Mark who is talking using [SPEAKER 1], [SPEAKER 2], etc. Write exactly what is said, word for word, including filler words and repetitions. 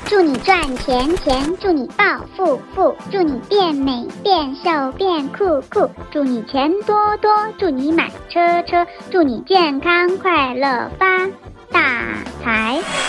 [SPEAKER 1] 祝你赚钱钱，祝你暴富富，祝你变美变瘦变酷酷，祝你钱多多，祝你买车车，祝你健康快乐发大财。